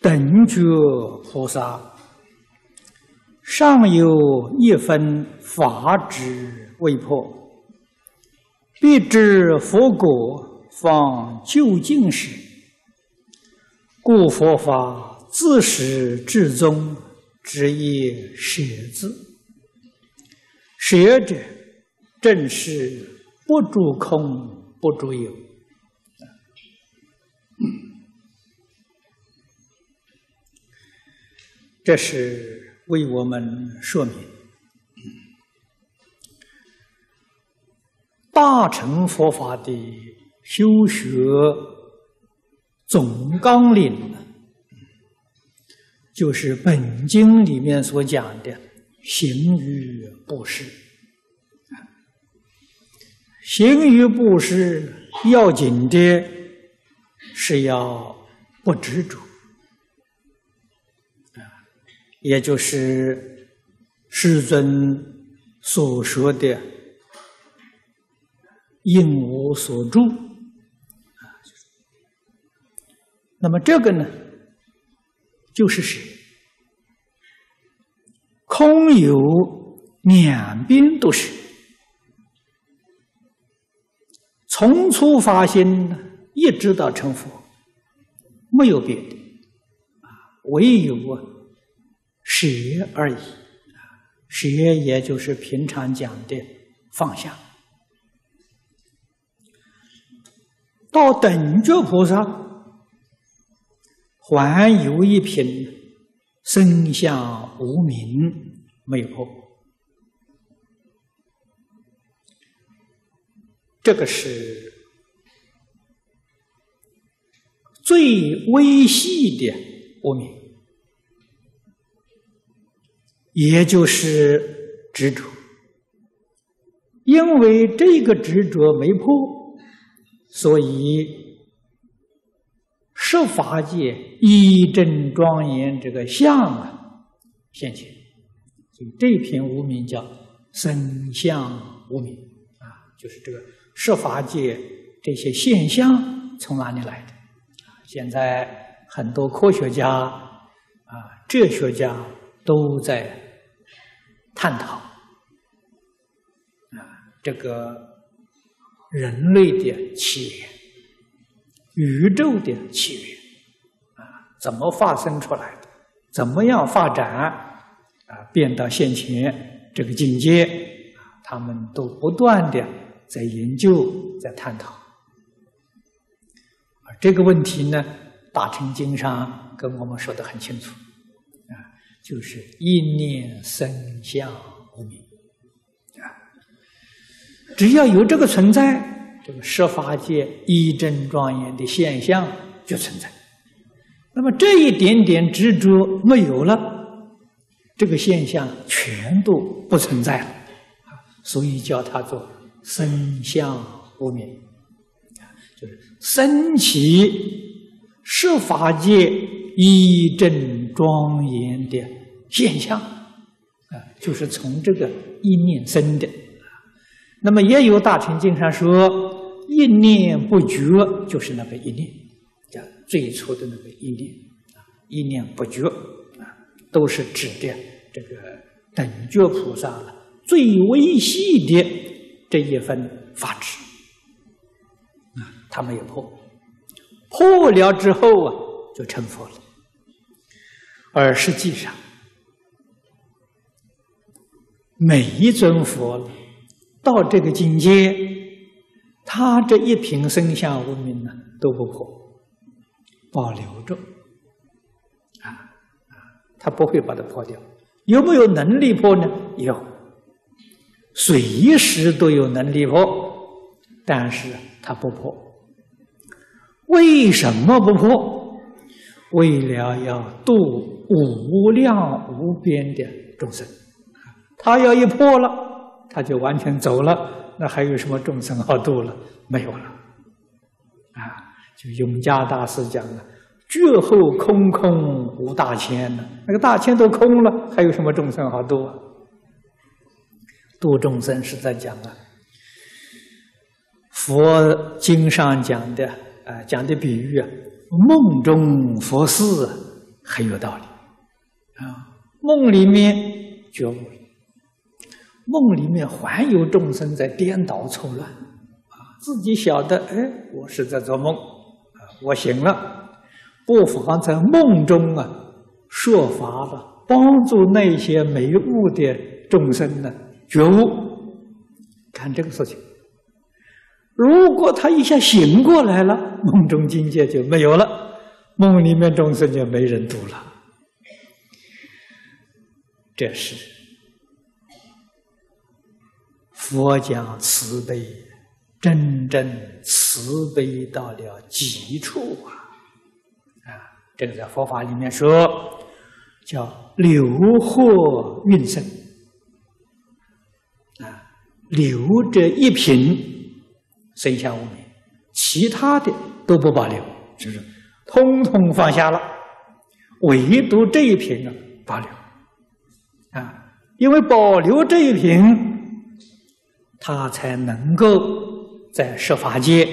等觉菩萨尚有一分法旨未破，必知佛果方究竟时，故佛法自始至终只一舍字。舍者，正是不住空，不住有。这是为我们说明大乘佛法的修学总纲领，就是本经里面所讲的行于布施。行于布施要紧的是要不执着，也就是世尊所说的应无所住。那么这个呢，就是谁？空有两边都是，从初发心一直到成佛，没有别的，唯有舍而已。舍也就是平常讲的放下。到等觉菩萨，还有一品身相无明没有破。这个是最微细的无明，也就是执着。因为这个执着没破，所以十法界一真庄严这个相现前。所以这篇无明叫身相无明就是这个十法界这些现象从哪里来的？现在很多科学家哲学家都在探讨这个人类的起源、宇宙的起源怎么发生出来的？怎么样发展变到现前这个境界？他们都不断的在研究，在探讨。这个问题呢，大乘经上跟我们说得很清楚就是一念生相无明只要有这个存在，这个十法界一真庄严的现象就存在。那么这一点点执着没有了，这个现象全都不存在了所以叫它做身相无明就是升起十法界一真庄严的现象就是从这个一念生的。那么也有大乘经上说，一念不觉就是那个一念，最初的那个一念，一念不觉都是指的这个等觉菩萨最微细的这一份法旨他没有破，破了之后就成佛了。而实际上每一尊佛到这个境界，他这一品身相无明都不破，保留着他不会把它破掉。有没有能力破呢？有，随时都有能力破，但是他不破。为什么不破？为了要度无量无边的众生。他要一破了，他就完全走了，那还有什么众生好度了？没有了就永嘉大师讲了，觉后空空无大千那个大千都空了，还有什么众生好度度众生是在讲佛经上讲的比喻梦中佛事很有道理啊。梦里面觉悟了，梦里面还有众生在颠倒错乱啊，自己晓得，哎，我是在做梦啊，我醒了，不妨在梦中啊说法了，帮助那些没悟的众生呢觉悟。看这个事情，如果他一下醒过来了，梦中境界就没有了，梦里面众生就没人度了。这是佛讲慈悲，真正慈悲到了极处啊！这个在佛法里面说叫留获运生啊，留着一品生下无明，其他的都不保留，就是通通放下了，唯独这一品呢保留啊，因为保留这一品，他才能够在十法界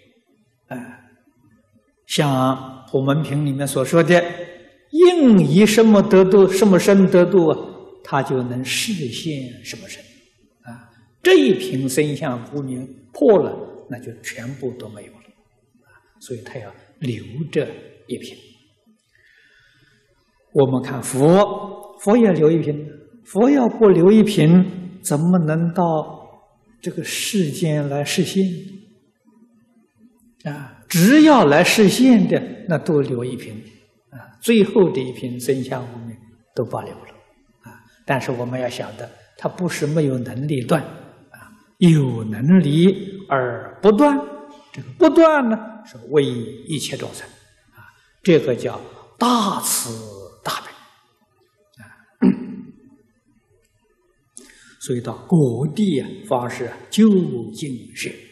像普门品里面所说的，应以什么得度，什么身得度啊，他就能实现什么身啊。这一品生相无明破了，那就全部都没有了啊。所以他要留着一品。我们看佛也留一品，佛要不留一品，怎么能到这个世间来实现啊？只要来实现的，那都留一品啊，最后的一品生相无明都保留了啊。但是我们要晓得，他不是没有能力断啊，有能力而不断，这个不断呢是为一切众生啊，这个叫大慈大悲啊。所以到果地啊，方是究竟是。